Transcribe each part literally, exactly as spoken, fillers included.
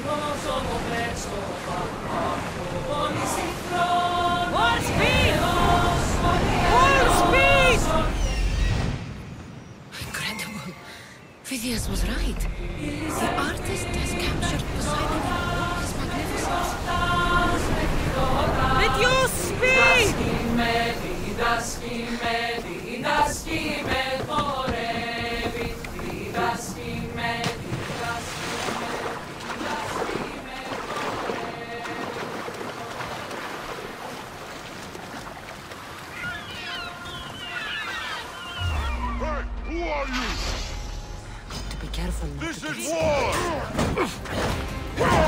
Full speed! Full speed! Incredible. Phidias was right. The artist has captured Poseidon in all his magnificence. Reduce speed! Hey, who are you? To be careful not This to is get war!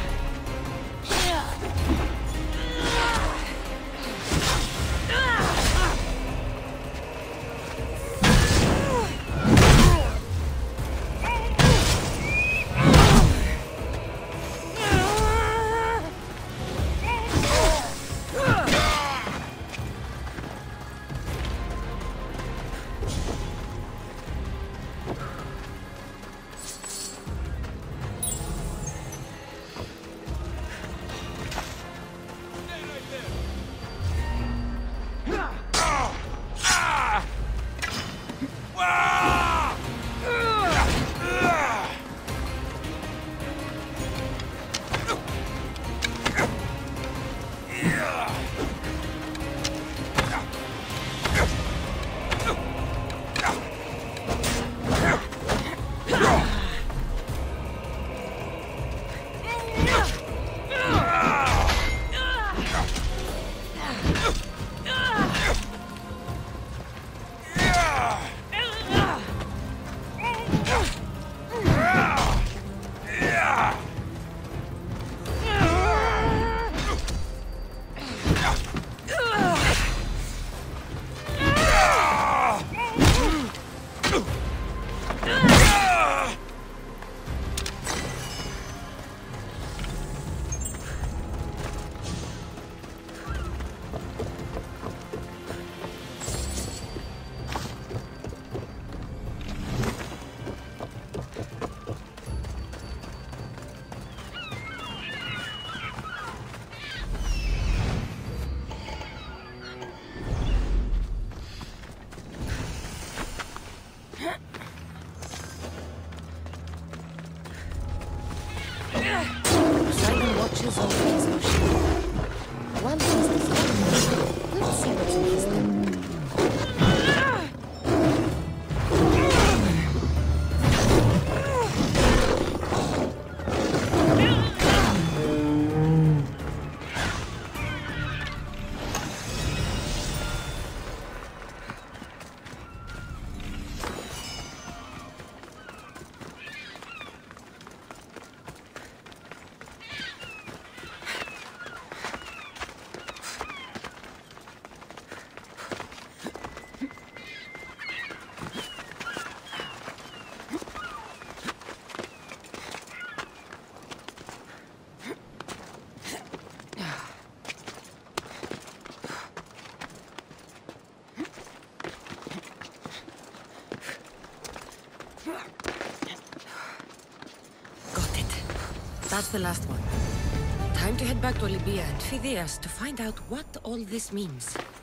Poseidon watches over his ocean. Once he's discovered, let's see what's in his temple. Got it. That's the last one. Time to head back to Libya and Phidias to find out what all this means.